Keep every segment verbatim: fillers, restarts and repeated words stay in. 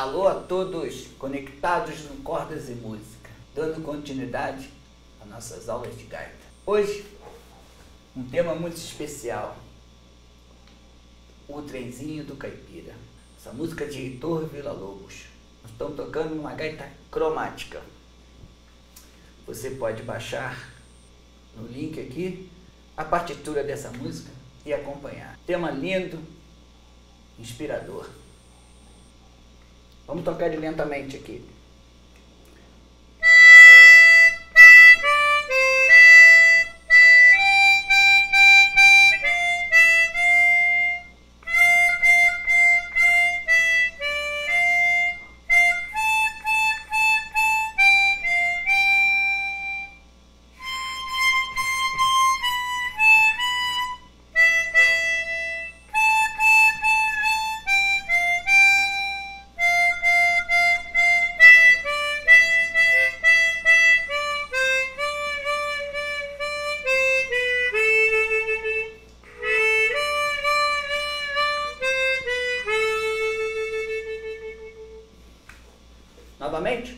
Alô a todos conectados no Cordas e Música, dando continuidade às nossas aulas de gaita. Hoje, um tema muito especial, o Trenzinho do Caipira. Essa música de Heitor Villa-Lobos. Nós estamos tocando uma gaita cromática. Você pode baixar no link aqui a partitura dessa música e acompanhar. Tema lindo, inspirador. Vamos tocar ele lentamente aqui. Novamente.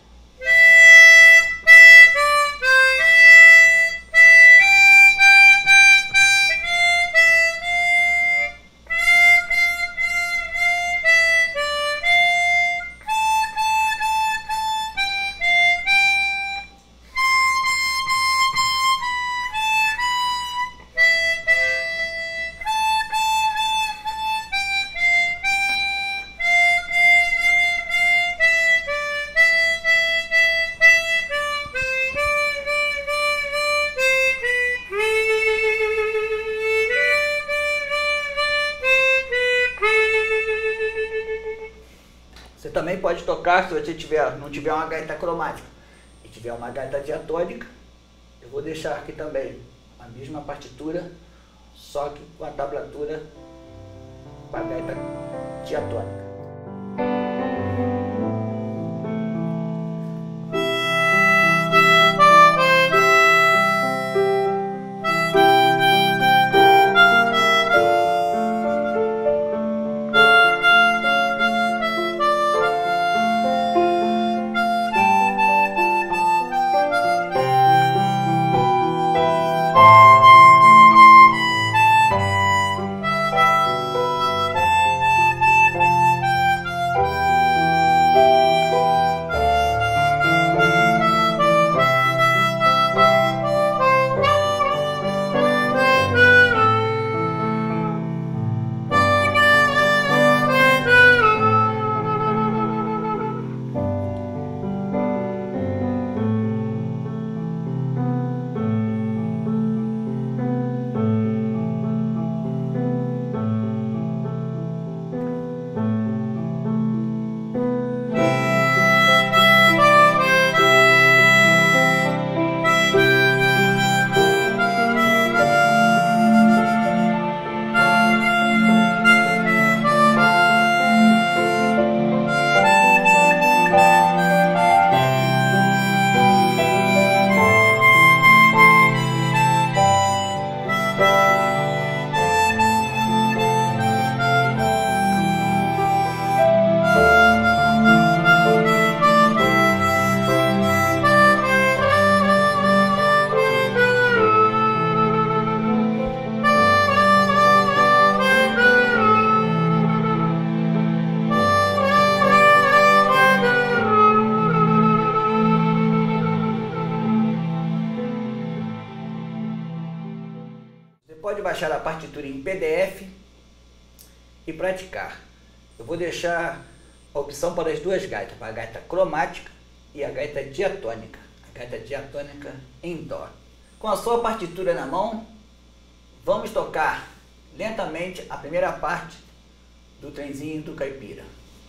Você também pode tocar, se você tiver, não tiver uma gaita cromática e tiver uma gaita diatônica, eu vou deixar aqui também a mesma partitura, só que com a tablatura com a gaita diatônica. Pode baixar a partitura em P D F e praticar. Eu vou deixar a opção para as duas gaitas, para a gaita cromática e a gaita diatônica. A gaita diatônica em Dó. Com a sua partitura na mão, vamos tocar lentamente a primeira parte do Trenzinho do Caipira.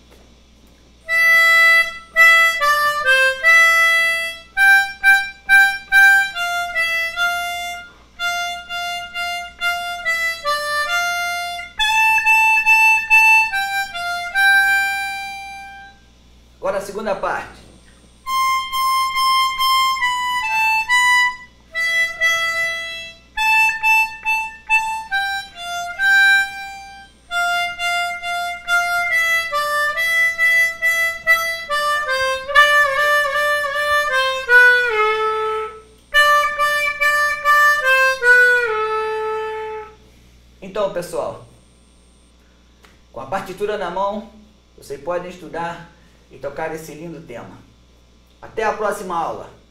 Agora a segunda parte. Então, pessoal, com a partitura na mão, vocês podem estudar e tocar esse lindo tema. Até a próxima aula!